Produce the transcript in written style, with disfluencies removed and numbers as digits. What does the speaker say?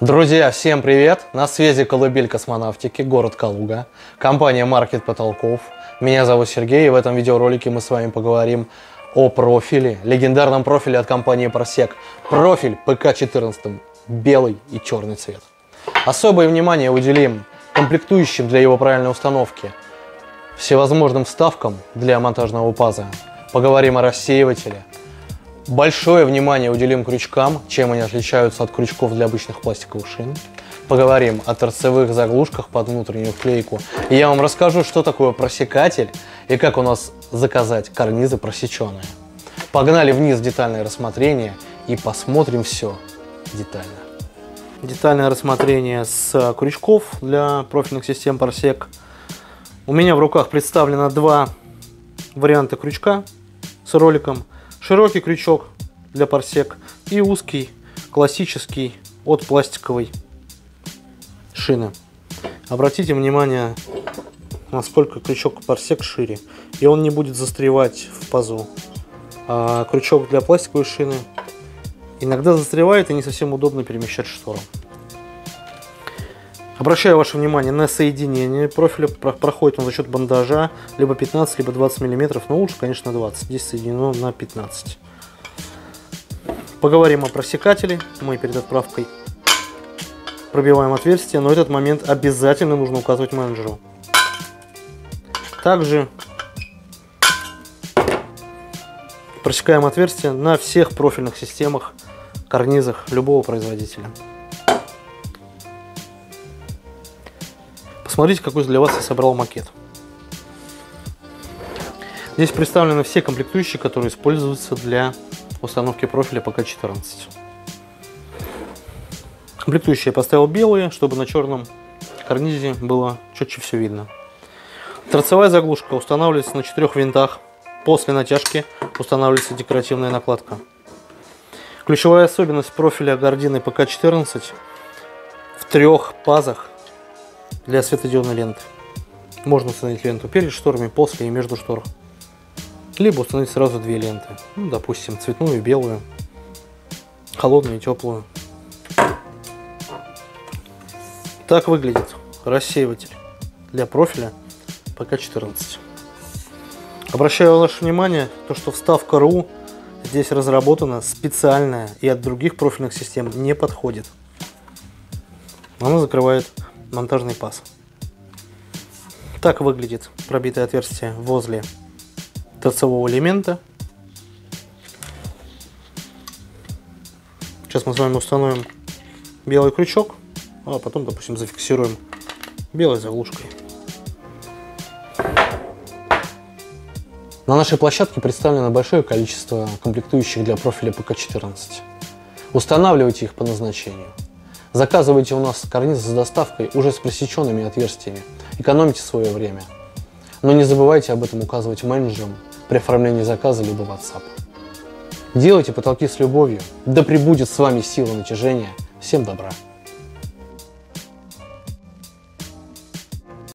Друзья, всем привет! На связи колыбель космонавтики, город Калуга, компания Маркет Потолков. Меня зовут Сергей, и в этом видеоролике мы с вами поговорим о профиле, легендарном профиле от компании Parsec. Профиль ПК-14, белый и черный цвет. Особое внимание уделим комплектующим для его правильной установки, всевозможным вставкам для монтажного паза. Поговорим о рассеивателе. Большое внимание уделим крючкам, чем они отличаются от крючков для обычных пластиковых шин. Поговорим о торцевых заглушках под внутреннюю вклейку. И я вам расскажу, что такое просекатель и как у нас заказать карнизы просеченные. Погнали вниз в детальное рассмотрение и посмотрим все детально. Детальное рассмотрение с крючков для профильных систем Parsec. У меня в руках представлено два варианта крючка с роликом. Широкий крючок для Parsec и узкий, классический от пластиковой шины. Обратите внимание, насколько крючок Parsec шире, и он не будет застревать в пазу. А крючок для пластиковой шины иногда застревает и не совсем удобно перемещать штору. Обращаю ваше внимание на соединение профиля. Проходит он за счет бандажа либо 15, либо 20 мм, но лучше, конечно, 20. Здесь соединено на 15. Поговорим о просекателе. Мы перед отправкой пробиваем отверстие, но этот момент обязательно нужно указывать менеджеру. Также просекаем отверстие на всех профильных системах, карнизах любого производителя. Посмотрите, какой для вас я собрал макет. Здесь представлены все комплектующие, которые используются для установки профиля ПК-14. Комплектующие я поставил белые, чтобы на черном карнизе было четче все видно. Торцевая заглушка устанавливается на 4 винтах. После натяжки устанавливается декоративная накладка. Ключевая особенность профиля гардины ПК-14 в 3 пазах для светодиодной ленты. Можно установить ленту перед шторами, после и между штор. Либо установить сразу 2 ленты. Ну, допустим, цветную и белую, холодную и теплую. Так выглядит рассеиватель для профиля ПК-14. Обращаю ваше внимание, что вставка РУ здесь разработана специальная и от других профильных систем не подходит. Она закрывает монтажный паз. Так выглядит пробитое отверстие возле торцевого элемента. Сейчас мы с вами установим белый крючок, а потом, допустим, зафиксируем белой заглушкой. На нашей площадке представлено большое количество комплектующих для профиля ПК-14. Устанавливайте их по назначению. Заказывайте у нас карниз с доставкой уже с пресеченными отверстиями. Экономите свое время. Но не забывайте об этом указывать менеджерам при оформлении заказа либо WhatsApp. Делайте потолки с любовью. Да пребудет с вами сила натяжения. Всем добра!